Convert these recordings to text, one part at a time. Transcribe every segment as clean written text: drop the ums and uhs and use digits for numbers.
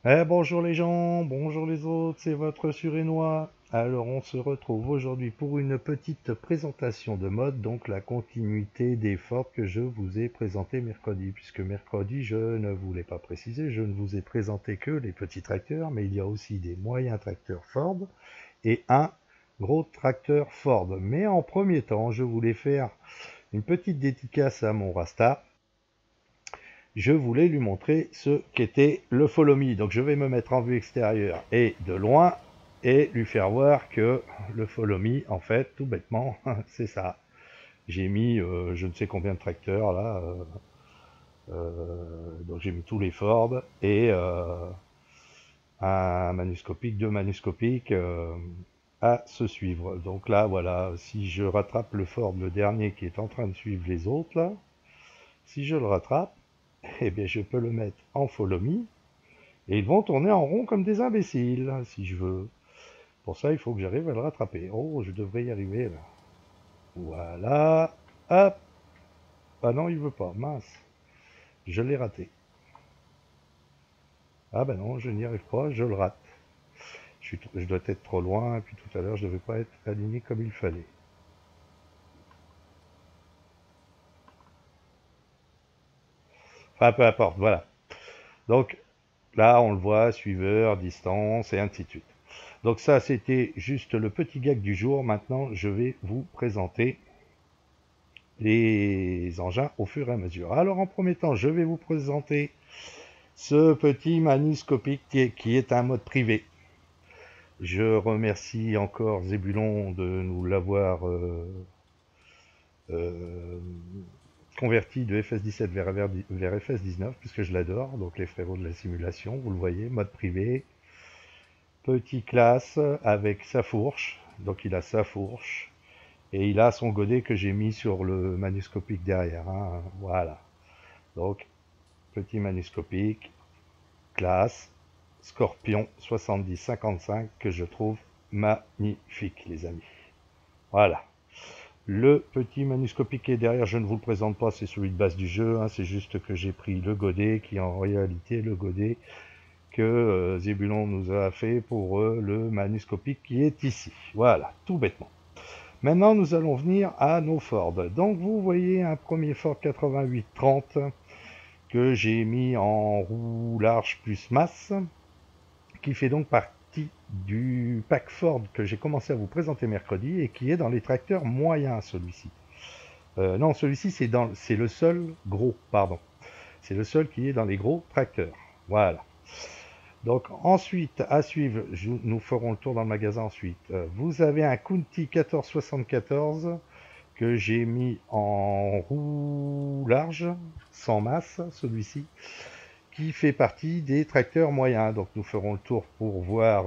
Bonjour les gens, bonjour les autres, c'est votre Surénois. Alors on se retrouve aujourd'hui pour une petite présentation de mode, donc la continuité des Ford que je vous ai présenté mercredi, puisque mercredi je ne voulais pas préciser, je ne vous ai présenté que les petits tracteurs, mais il y a aussi des moyens tracteurs Ford et un gros tracteur Ford. Mais en premier temps, je voulais faire une petite dédicace à mon Rasta. Je voulais lui montrer ce qu'était le follow me. Donc je vais me mettre en vue extérieure et de loin et lui faire voir que le follow me, en fait, tout bêtement, c'est ça. J'ai mis je ne sais combien de tracteurs là, donc j'ai mis tous les Ford et un manuscopique, deux manuscopiques à se suivre. Donc là, voilà, si je rattrape le Ford, le dernier qui est en train de suivre les autres là, si je le rattrape, eh bien je peux le mettre en follow me. Et ils vont tourner en rond comme des imbéciles, si je veux. Pour ça, il faut que j'arrive à le rattraper. Oh, je devrais y arriver, là. Voilà. Hop. Ah non, il veut pas. Mince. Je l'ai raté. Ah ben non, je n'y arrive pas, je le rate. Je dois être trop loin, et puis tout à l'heure, je ne devais pas être aligné comme il fallait. Enfin, peu importe, voilà. Donc, là, on le voit, suiveur, distance, et ainsi de suite. Donc ça, c'était juste le petit gag du jour. Maintenant, je vais vous présenter les engins au fur et à mesure. Alors en premier temps, je vais vous présenter ce petit manuscopique qui est un mode privé. Je remercie encore Zébulon de nous l'avoir euh, converti de FS17 vers FS19, puisque je l'adore, donc les frérots de la simulation, vous le voyez, mode privé, petit classe avec sa fourche, donc il a sa fourche, et il a son godet que j'ai mis sur le manuscopique derrière, hein, voilà. Donc petit manuscopique, classe, Scorpion 7055 que je trouve magnifique, les amis. Voilà. Le petit manuscopique qui est derrière, je ne vous le présente pas, c'est celui de base du jeu, hein, c'est juste que j'ai pris le godet qui est en réalité le godet que Zébulon nous a fait pour le manuscopique qui est ici. Voilà, tout bêtement. Maintenant, nous allons venir à nos Ford. Donc, vous voyez un premier Ford 8830 que j'ai mis en roue large plus masse, qui fait donc partie du pack Ford que j'ai commencé à vous présenter mercredi et qui est dans les tracteurs moyens, celui-ci. Non, celui-ci, c'est le seul gros, pardon. C'est le seul qui est dans les gros tracteurs. Voilà. Donc ensuite, à suivre, nous ferons le tour dans le magasin ensuite. Vous avez un Kunti 1474 que j'ai mis en roue large, sans masse, celui-ci, qui fait partie des tracteurs moyens. Donc nous ferons le tour pour voir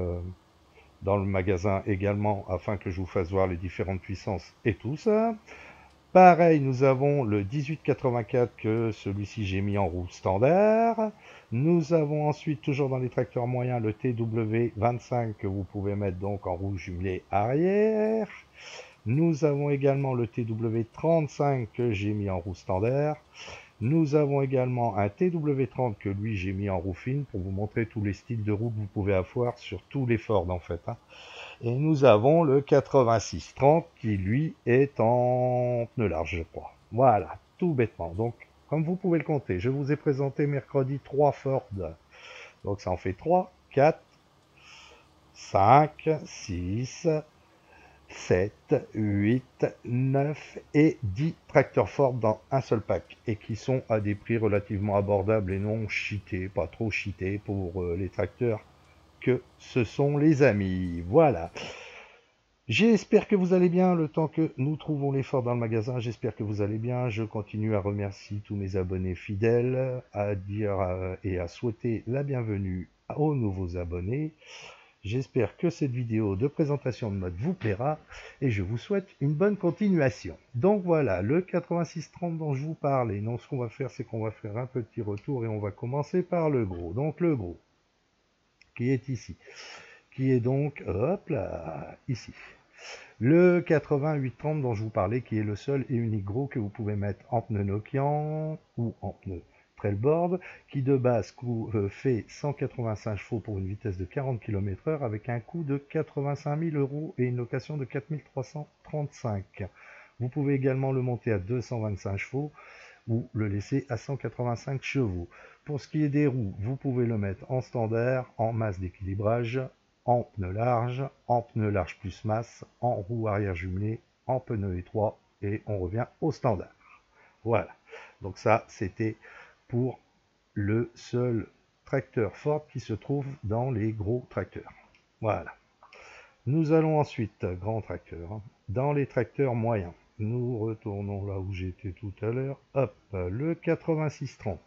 dans le magasin également, afin que je vous fasse voir les différentes puissances et tout ça. Pareil, nous avons le 1884 que celui-ci j'ai mis en roue standard. Nous avons ensuite, toujours dans les tracteurs moyens, le TW25 que vous pouvez mettre donc en roue jumelée arrière. Nous avons également le TW35 que j'ai mis en roue standard. Nous avons également un TW30 que lui j'ai mis en roue fine pour vous montrer tous les styles de roue que vous pouvez avoir sur tous les Ford en fait. Et nous avons le 8630 qui lui est en pneu large je crois. Voilà, tout bêtement. Donc comme vous pouvez le compter, je vous ai présenté mercredi 3 Ford. Donc ça en fait 3, 4, 5, 6, 7, 8, 9 et 10 tracteurs Ford dans un seul pack et qui sont à des prix relativement abordables et non cheatés, pas trop cheatés pour les tracteurs que ce sont les amis. Voilà. J'espère que vous allez bien le temps que nous trouvons l'effort dans le magasin. J'espère que vous allez bien. Je continue à remercier tous mes abonnés fidèles, à dire et à souhaiter la bienvenue aux nouveaux abonnés. J'espère que cette vidéo de présentation de mode vous plaira et je vous souhaite une bonne continuation. Donc voilà, le 8630 dont je vous parle, et non, ce qu'on va faire, c'est qu'on va faire un petit retour et on va commencer par le gros. Donc le gros, qui est ici, qui est donc, hop là, ici. Le 8830 dont je vous parlais, qui est le seul et unique gros que vous pouvez mettre en pneu Nokian ou en pneu Trailboard qui de base fait 185 chevaux pour une vitesse de 40 km/h avec un coût de 85 000 € et une location de 4 335. Vous pouvez également le monter à 225 chevaux ou le laisser à 185 chevaux. Pour ce qui est des roues, vous pouvez le mettre en standard, en masse d'équilibrage, en pneu large plus masse, en roue arrière jumelée, en pneu étroit et on revient au standard. Voilà, donc ça c'était pour le seul tracteur Ford qui se trouve dans les gros tracteurs. Voilà. Nous allons ensuite, grand tracteur, dans les tracteurs moyens. Nous retournons là où j'étais tout à l'heure. Hop, le 8630.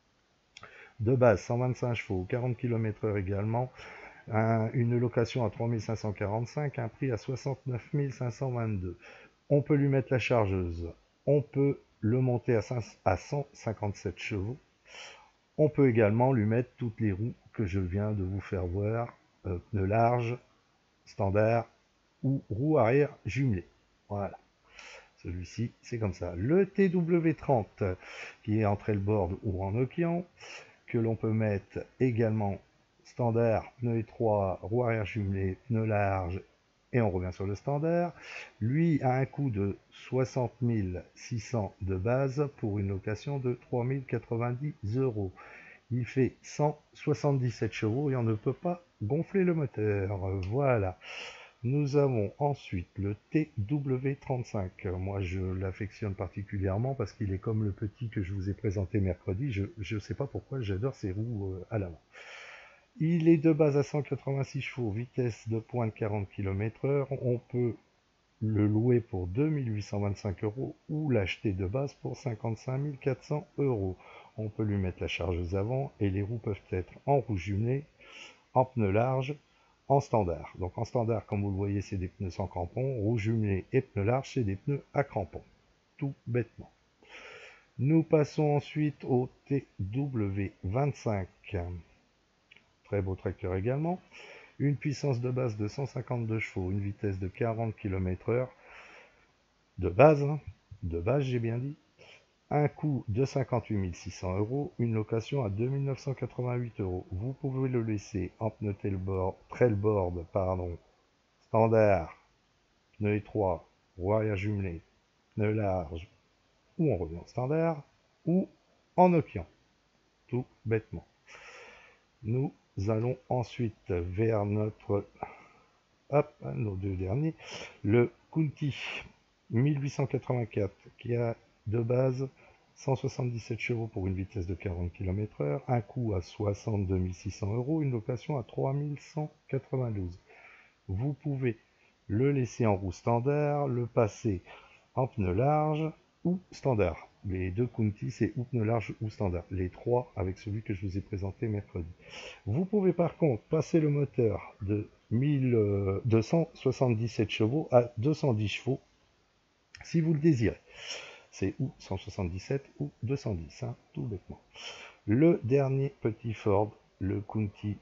De base, 125 chevaux, 40 km/h également. Une location à 3545, un prix à 69 522. On peut lui mettre la chargeuse. On peut le monter à 157 chevaux. On peut également lui mettre toutes les roues que je viens de vous faire voir, pneus larges, standard ou roue arrière jumelée. Voilà. Celui-ci, c'est comme ça. Le TW30, qui est en trailboard ou en Nokian, que l'on peut mettre également standard, pneu étroit, roue arrière jumelée, pneu large, et on revient sur le standard. Lui a un coût de 60 600 de base pour une location de 3 090 €. Il fait 177 chevaux et on ne peut pas gonfler le moteur. Voilà. Nous avons ensuite le TW35. Moi, je l'affectionne particulièrement parce qu'il est comme le petit que je vous ai présenté mercredi. Je ne sais pas pourquoi, j'adore ses roues à l'avant. Il est de base à 186 chevaux, vitesse de pointe 40 km/h. On peut le louer pour 2 825 € ou l'acheter de base pour 55 400 €. On peut lui mettre la chargeuse avant et les roues peuvent être en roue jumelée, en pneu large, en standard. Donc en standard, comme vous le voyez, c'est des pneus sans crampons. Roue jumelée et pneu large, c'est des pneus à crampons. Tout bêtement. Nous passons ensuite au TW25. Très beau tracteur également. Une puissance de base de 152 chevaux, une vitesse de 40 km/h. De base, j'ai bien dit. Un coût de 58 600 €, une location à 2 988 €. Vous pouvez le laisser en pneu trailboard, standard, pneu étroit, roue arrière jumelée, pneu large, ou en revient standard, ou en Nokian, tout bêtement. Nous allons ensuite vers nos deux derniers, le Kunti 1884, qui a de base 177 chevaux pour une vitesse de 40 km/h, un coût à 62 600 €, une location à 3192. Vous pouvez le laisser en roue standard, le passer en pneu large ou standard. Les deux Kunti, c'est ou pneu large ou standard. Les trois avec celui que je vous ai présenté mercredi. Vous pouvez par contre passer le moteur de 277 chevaux à 210 chevaux si vous le désirez. C'est ou 177 ou 210, tout bêtement. Le dernier petit Ford, le Kunti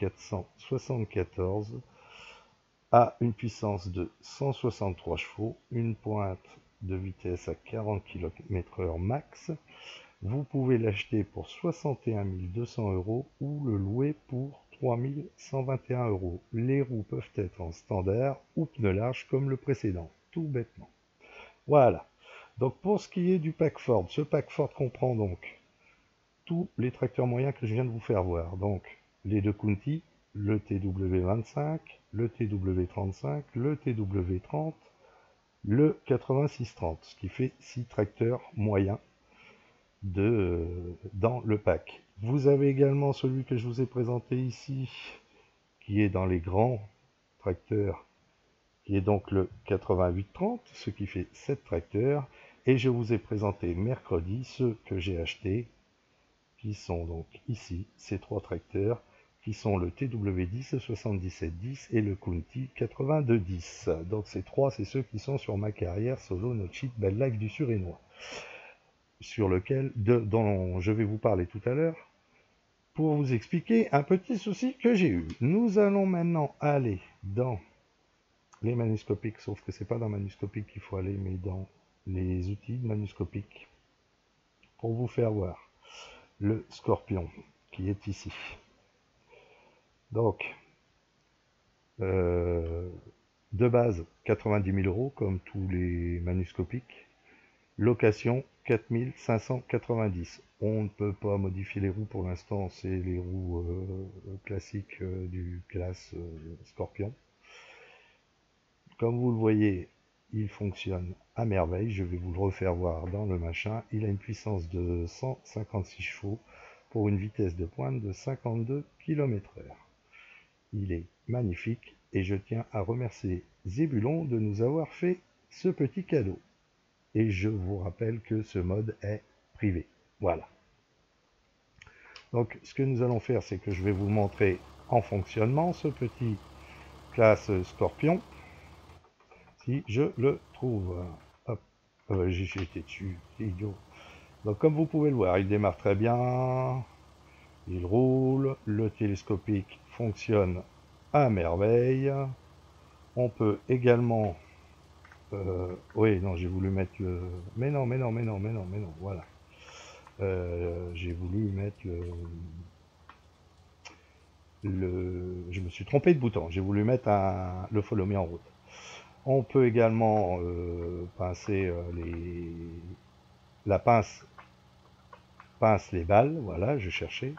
1474, a une puissance de 163 chevaux, une pointe de vitesse à 40 km/h max. Vous pouvez l'acheter pour 61 200 € ou le louer pour 3 121 €. Les roues peuvent être en standard ou pneu large comme le précédent, tout bêtement. Voilà. Donc pour ce qui est du pack Ford, ce pack Ford comprend donc tous les tracteurs moyens que je viens de vous faire voir. Donc les deux Kunti, le TW25, le TW35, le TW30, le 8630, ce qui fait 6 tracteurs moyens dans le pack. Vous avez également celui que je vous ai présenté ici, qui est dans les grands tracteurs, qui est donc le 8830, ce qui fait 7 tracteurs. Et je vous ai présenté mercredi ceux que j'ai achetés, qui sont donc ici, ces 3 tracteurs, qui sont le TW10 7710 et le Kunti 8210. Donc ces 3, c'est ceux qui sont sur ma carrière solo no cheat belle life du Surénois, sur lequel dont je vais vous parler tout à l'heure, pour vous expliquer un petit souci que j'ai eu. Nous allons maintenant aller dans les manuscopiques, sauf que c'est pas dans manuscopique qu'il faut aller, mais dans les outils manuscopiques, pour vous faire voir le Scorpion qui est ici. Donc, de base, 90 000 € comme tous les manuscopiques. Location 4 590. On ne peut pas modifier les roues pour l'instant, c'est les roues classiques du classe Scorpion. Comme vous le voyez, il fonctionne à merveille. Je vais vous le refaire voir dans le machin. Il a une puissance de 156 chevaux pour une vitesse de pointe de 52 km/h. Il est magnifique et je tiens à remercier Zébulon de nous avoir fait ce petit cadeau. Et je vous rappelle que ce mode est privé. Voilà. Donc ce que nous allons faire, c'est que je vais vous montrer en fonctionnement ce petit classe Scorpion. Si je le trouve. Hop, j'ai été dessus, c'est idiot. Donc comme vous pouvez le voir, il démarre très bien. Il roule. Le télescopique fonctionne à merveille. On peut également... oui, non, j'ai voulu mettre le... Mais non, voilà. J'ai voulu mettre Je me suis trompé de bouton. J'ai voulu mettre le follow me en route. On peut également pincer la pince les balles. Voilà, je cherchais.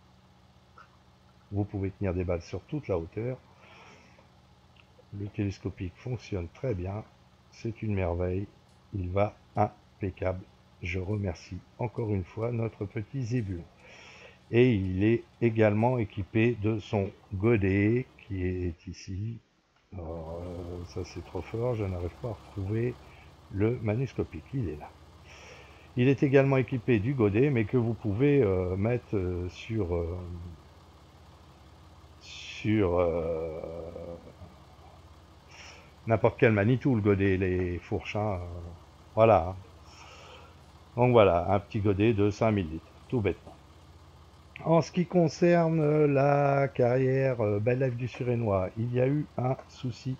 Vous pouvez tenir des balles sur toute la hauteur. Le télescopique fonctionne très bien. C'est une merveille. Il va impeccable. Je remercie encore une fois notre petit Zébulon. Et il est également équipé de son godet qui est ici. Alors, ça c'est trop fort, je n'arrive pas à retrouver le manuscopique, il est là. Il est également équipé du godet, mais que vous pouvez mettre sur n'importe quel Manitou, le godet, les fourches. Voilà. Donc voilà, un petit godet de 5000 litres, tout bêtement. En ce qui concerne la carrière Belle Life du Surénois, il y a eu un souci.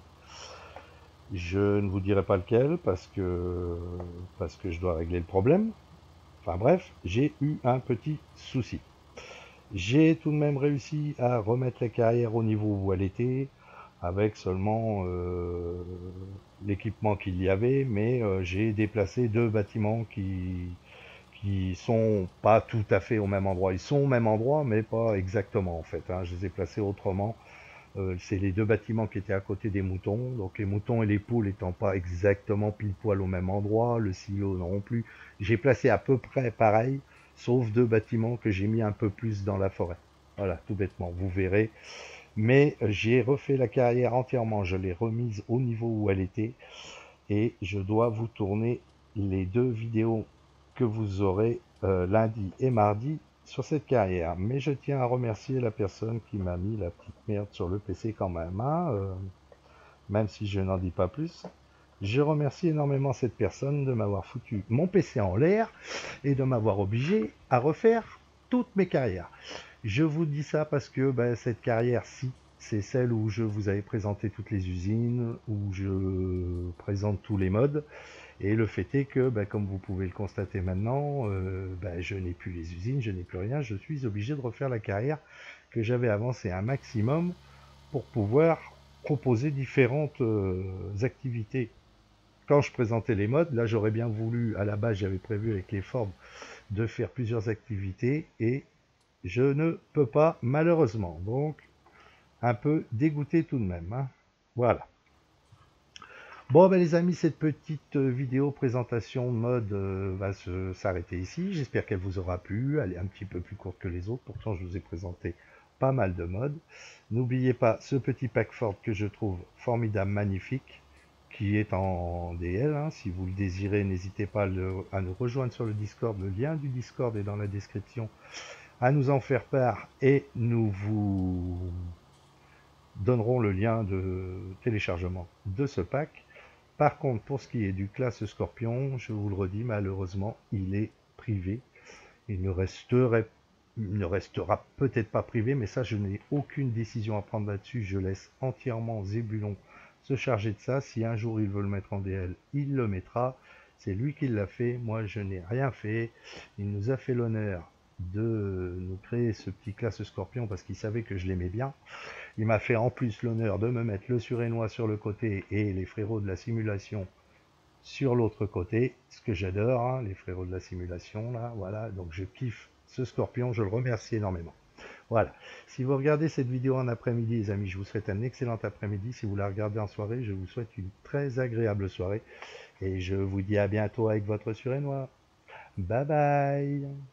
Je ne vous dirai pas lequel parce que je dois régler le problème. Enfin bref, j'ai eu un petit souci. J'ai tout de même réussi à remettre la carrière au niveau où elle était, avec seulement l'équipement qu'il y avait, mais j'ai déplacé deux bâtiments qui sont pas tout à fait au même endroit. Ils sont au même endroit, mais pas exactement en fait. Je les ai placés autrement. C'est les deux bâtiments qui étaient à côté des moutons. Donc les moutons et les poules étant pas exactement pile poil au même endroit, le silo non plus. J'ai placé à peu près pareil, sauf deux bâtiments que j'ai mis un peu plus dans la forêt. Voilà, tout bêtement, vous verrez. Mais j'ai refait la carrière entièrement, je l'ai remise au niveau où elle était. Et je dois vous tourner les deux vidéos que vous aurez lundi et mardi sur cette carrière. Mais je tiens à remercier la personne qui m'a mis la petite merde sur le PC quand même, même si je n'en dis pas plus. Je remercie énormément cette personne de m'avoir foutu mon PC en l'air et de m'avoir obligé à refaire toutes mes carrières. Je vous dis ça parce que cette carrière-ci, c'est celle où je vous avais présenté toutes les usines, où je présente tous les modes. Et le fait est que, comme vous pouvez le constater maintenant, je n'ai plus les usines, je n'ai plus rien. Je suis obligé de refaire la carrière que j'avais avancée un maximum pour pouvoir proposer différentes activités. Quand je présentais les modes, là j'aurais bien voulu, à la base j'avais prévu avec les formes, de faire plusieurs activités et je ne peux pas malheureusement. Donc un peu dégoûté tout de même. Voilà. Bon les amis, cette petite vidéo présentation mode va s'arrêter ici. J'espère qu'elle vous aura plu. Elle est un petit peu plus courte que les autres. Pourtant je vous ai présenté pas mal de modes. N'oubliez pas ce petit pack Ford que je trouve formidable, magnifique, qui est en DL. Si vous le désirez, n'hésitez pas à nous rejoindre sur le Discord. Le lien du Discord est dans la description. À nous en faire part et nous vous donnerons le lien de téléchargement de ce pack. Par contre, pour ce qui est du classe Scorpion, je vous le redis, malheureusement, il est privé. Il ne restera peut-être pas privé, mais ça, je n'ai aucune décision à prendre là-dessus. Je laisse entièrement Zébulon se charger de ça. Si un jour il veut le mettre en DL, il le mettra. C'est lui qui l'a fait. Moi, je n'ai rien fait. Il nous a fait l'honneur de nous créer ce petit classe Scorpion parce qu'il savait que je l'aimais bien. Il m'a fait en plus l'honneur de me mettre le Surénois sur le côté et les frérots de la simulation sur l'autre côté, ce que j'adore, hein, les frérots de la simulation, là, voilà, donc je kiffe ce Scorpion, je le remercie énormément. Voilà, si vous regardez cette vidéo en après-midi, les amis, je vous souhaite un excellent après-midi. Si vous la regardez en soirée, je vous souhaite une très agréable soirée. Et je vous dis à bientôt avec votre Surénois. Bye bye.